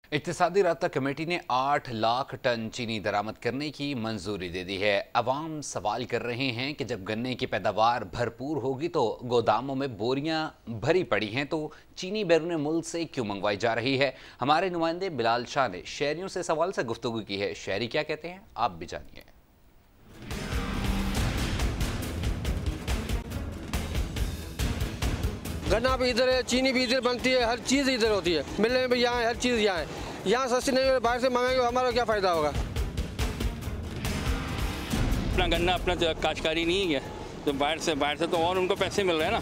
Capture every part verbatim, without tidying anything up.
इक्तिसादी राब्ता कमेटी ने आठ लाख टन चीनी दरामद करने की मंजूरी दे दी है। अवाम सवाल कर रहे हैं कि जब गन्ने की पैदावार भरपूर होगी तो गोदामों में बोरियां भरी पड़ी हैं तो चीनी बैरून मुल्क से क्यों मंगवाई जा रही है। हमारे नुमाइंदे बिलाल शाह ने शहरियों से सवाल से गुफ्तगू की है। शहरी क्या कहते हैं आप भी जानिए। गन्ना भी इधर है, चीनी भी इधर बनती है, हर चीज़ इधर होती है, मिलने में भी यहाँ है, हर चीज़ यहाँ है। यहाँ सस्ती नहीं, बाहर से मंगाएंगे हमारा क्या फ़ायदा होगा। अपना गन्ना अपना काश्तकारी नहीं है तो बाहर से बाहर से तो और उनको पैसे मिल रहे हैं ना।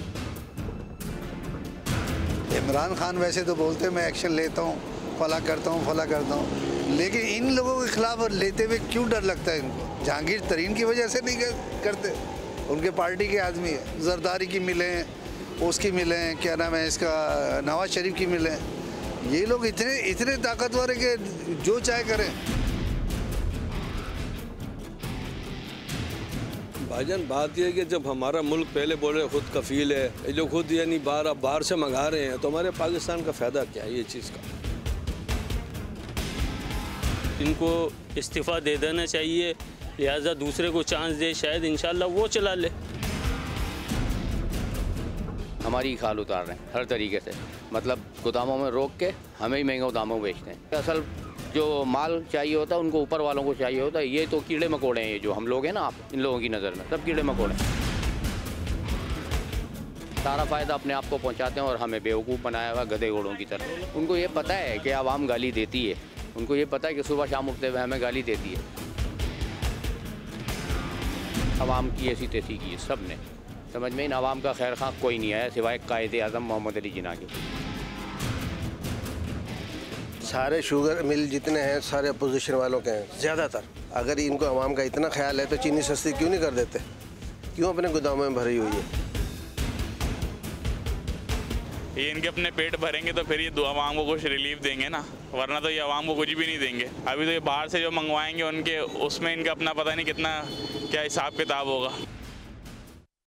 इमरान खान वैसे तो बोलते हैं मैं एक्शन लेता हूँ, फला करता हूँ फला करता हूँ, लेकिन इन लोगों के खिलाफ लेते हुए क्यों डर लगता है इनको? जहांगीर तरीन की वजह से नहीं करते, उनके पार्टी के आदमी है। जरदारी की मिलें, उसकी मिलें, क्या नाम है इसका, नवाज शरीफ की मिलें, ये लोग इतने इतने ताकतवर है कि जो चाहे करें। भाईजान बात यह है कि जब हमारा मुल्क पहले बोले खुद कफील है, ये लोग खुद यानी बाहर बाहर से मंगा रहे हैं तो हमारे पाकिस्तान का फ़ायदा क्या है ये चीज़ का? इनको इस्तीफ़ा दे देना चाहिए, लिहाजा दूसरे को चांस दे, शायद इंशाल्लाह वो चला ले। हमारी खाल उतार रहे हैं हर तरीके से, मतलब गोदामों में रोक के हमें ही महंगे दामों में बेचते हैं। असल जो माल चाहिए होता है उनको ऊपर वालों को चाहिए होता है। ये तो कीड़े मकोड़े हैं, ये जो हम लोग हैं ना, आप इन लोगों की नज़र में सब कीड़े मकोड़े हैं। सारा फ़ायदा अपने आप को पहुंचाते हैं और हमें बेवकूफ़ बनाया हुआ गधे घोड़ों की तरह। उनको ये पता है कि आवाम गाली देती है, उनको ये पता है कि सुबह शाम उठते हुए हमें गाली देती है। आवाम की ऐसी तैसी की है सब ने, समझ में इन आवाम का खैर खा कोई नहीं आया सिवाय कायदे आज़म मोहम्मद अली जिन्ना के। सारे शुगर मिल जितने हैं सारे अपोजिशन वालों के हैं ज़्यादातर। अगर इनको आवाम का इतना ख्याल है तो चीनी सस्ती क्यों नहीं कर देते? क्यों अपने गोदामों में भरी हुई है? ये इनके अपने पेट भरेंगे तो फिर ये दो आवाम को कुछ रिलीफ देंगे ना, वरना तो ये आवाम को कुछ भी नहीं देंगे। अभी तो ये बाहर से जो मंगवाएंगे उनके उसमें इनका अपना पता नहीं कितना क्या हिसाब किताब होगा।